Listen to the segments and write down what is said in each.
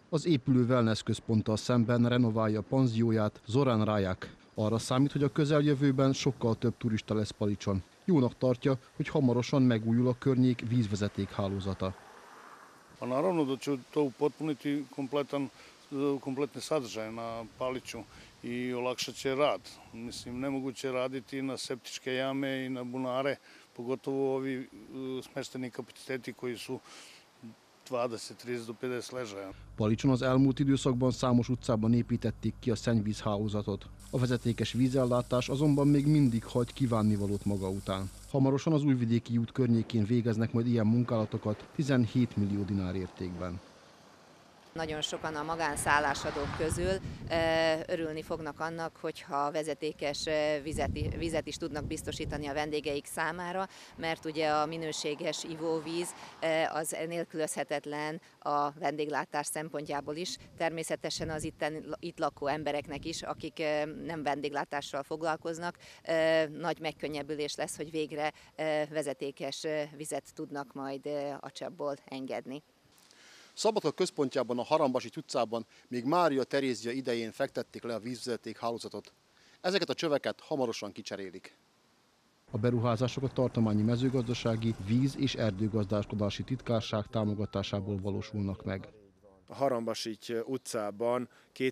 Az épülő wellness központtal szemben renoválja a panzióját Zoran Rajak. Arra számít, hogy a közeljövőben sokkal több turista lesz Palicson. Jónak tartja, hogy hamarosan megújul a környék vízvezeték hálózata. Pa naravno da će to upotpuniti kompletne sadržaje na Paliću i olakšat će rad. Mislim, nemoguće je raditi na septičke jame i na bunare, pogotovo ovi smešteni kapaciteti koji su 20, 30 do 50 ležaja. Palicson az elmúlt időszakban számos utcában építették ki a szennyvízhálózatot. A vezetékes vízellátás azonban még mindig hagy kívánnivalót maga után. Hamarosan az Újvidéki út környékén végeznek majd ilyen munkálatokat 17 millió dinár értékben. Nagyon sokan a magánszállásadók közül örülni fognak annak, hogyha vezetékes vizet is tudnak biztosítani a vendégeik számára, mert ugye a minőséges ivóvíz az nélkülözhetetlen a vendéglátás szempontjából is, természetesen az itt lakó embereknek is, akik nem vendéglátással foglalkoznak, nagy megkönnyebbülés lesz, hogy végre vezetékes vizet tudnak majd a csapból engedni. Szabadka központjában, a Harambasi utcában még Mária Terézia idején fektették le a vízvezeték hálózatot. Ezeket a csöveket hamarosan kicserélik. A beruházások a tartományi mezőgazdasági, víz- és erdőgazdálkodási titkárság támogatásából valósulnak meg. A Harambasi utcában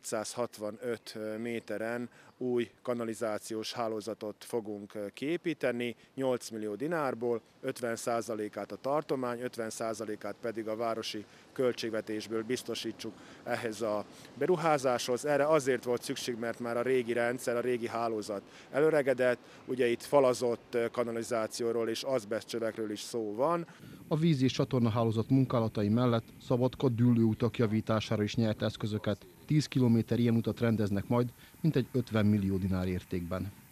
265 méteren új kanalizációs hálózatot fogunk kiépíteni, 8 millió dinárból, 50%-át a tartomány, 50%-át pedig a városi költségvetésből biztosítsuk ehhez a beruházáshoz. Erre azért volt szükség, mert már a régi rendszer, a régi hálózat előregedett, ugye itt falazott kanalizációról és azbesztcsövekről is szó van. A víz- és csatornahálózat munkálatai mellett Szabadka dűlőutak javítására is nyert eszközöket. 10 kilométer ilyen utat rendeznek majd, mintegy 50 millió dinár értékben.